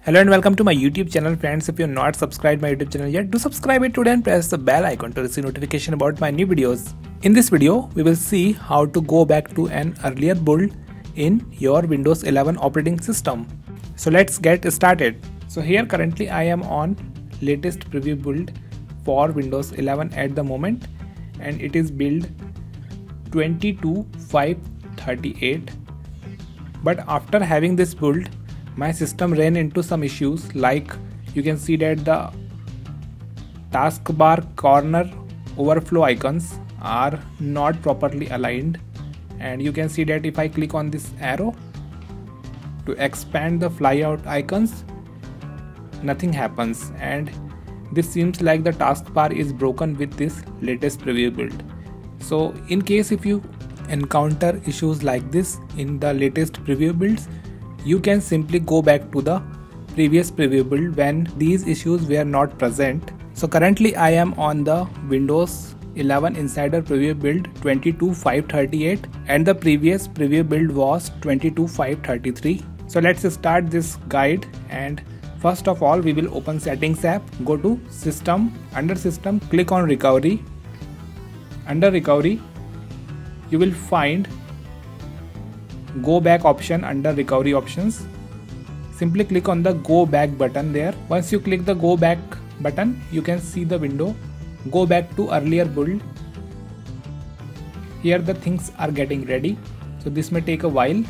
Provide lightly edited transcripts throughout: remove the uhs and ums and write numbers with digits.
Hello and welcome to my YouTube channel, friends. If you're not subscribed my YouTube channel yet, do subscribe it today and press the bell icon to receive notification about my new videos. In this video, we will see how to go back to an earlier build in your Windows 11 operating system. So let's get started. So here currently I am on latest preview build for Windows 11 at the moment, and it is build 22.5.38. But after having this build, my system ran into some issues, like you can see that the taskbar corner overflow icons are not properly aligned, and you can see that if I click on this arrow to expand the flyout icons, nothing happens, and this seems like the taskbar is broken with this latest preview build. So in case if you encounter issues like this in the latest preview builds, you can simply go back to the previous preview build when these issues were not present. So currently I am on the Windows 11 Insider preview build 22.5.38 and the previous preview build was 22.5.33. So let's start this guide, and first of all we will open Settings app, go to System, under System click on Recovery. Under Recovery you will find Go Back option. Under Recovery Options, simply click on the Go Back button there. Once you click the Go Back button, you can see the window Go Back to Earlier Build. Here the things are getting ready, so this may take a while.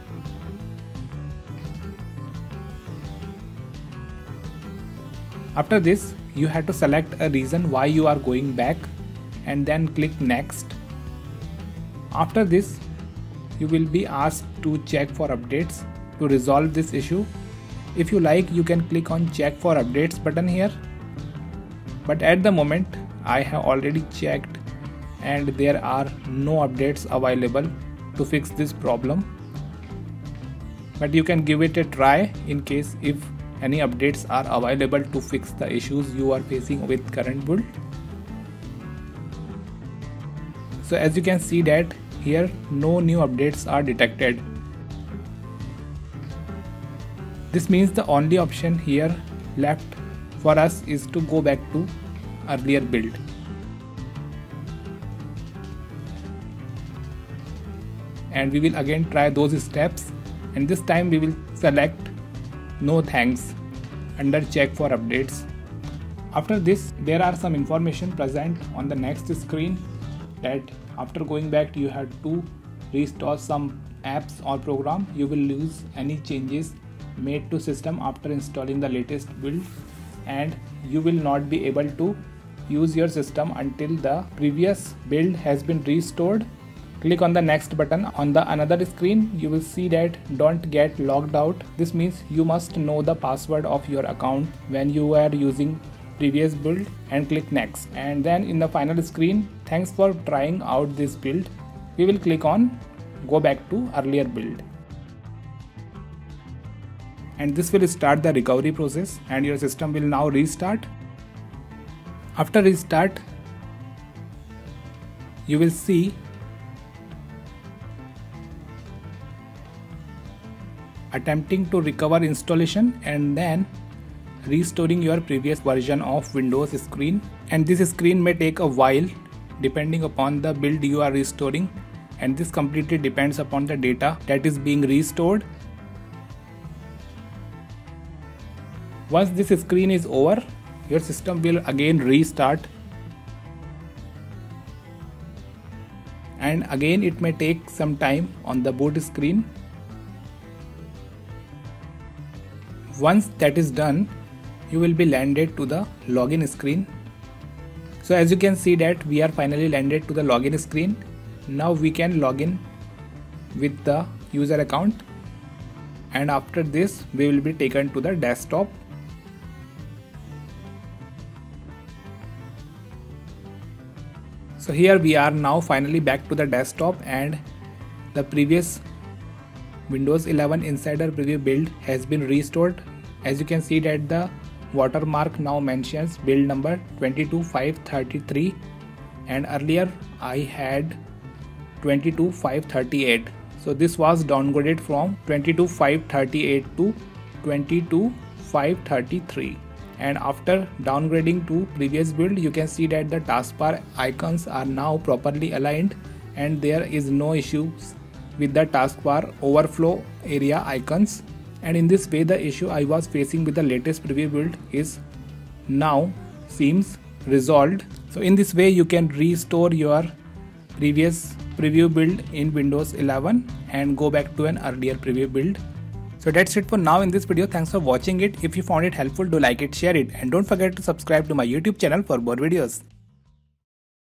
After this, you have to select a reason why you are going back and then click Next. After this, you will be asked to check for updates to resolve this issue. If you like, you can click on Check for Updates button here, but at the moment I have already checked and there are no updates available to fix this problem. But you can give it a try in case if any updates are available to fix the issues you are facing with current build. So as you can see that here no new updates are detected. This means the only option here left for us is to go back to earlier build. And we will again try those steps, and this time we will select No Thanks under Check for Updates. After this, there are some information present on the next screen that after going back you have to restore some apps or program. You will lose any changes made to system after installing the latest build, and you will not be able to use your system until the previous build has been restored. Click on the next button. On the another screen you will see that don't get logged out. This means you must know the password of your account when you are using previous build, and click Next. And then in the final screen, thanks for trying out this build, we will click on Go Back to Earlier Build, and this will start the recovery process and your system will now restart. After restart, you will see attempting to recover installation and then restoring your previous version of Windows screen, and this screen may take a while depending upon the build you are restoring, and this completely depends upon the data that is being restored. Once this screen is over, your system will again restart, and again it may take some time on the boot screen. Once that is done, you will be landed to the login screen. So as you can see that we are finally landed to the login screen. Now we can log in with the user account, and after this we will be taken to the desktop. So here we are now finally back to the desktop, and the previous Windows 11 Insider preview build has been restored. As you can see that the watermark now mentions build number 22.5.33, and earlier I had 22.5.38. So this was downgraded from 22.5.38 to 22 533. And after downgrading to previous build, you can see that the taskbar icons are now properly aligned and there is no issues with the taskbar overflow area icons. And in this way, the issue I was facing with the latest preview build is now seems resolved. So in this way, you can restore your previous preview build in Windows 11 and go back to an earlier preview build. So that's it for now in this video. Thanks for watching it. If you found it helpful, do like it, share it, and don't forget to subscribe to my YouTube channel for more videos.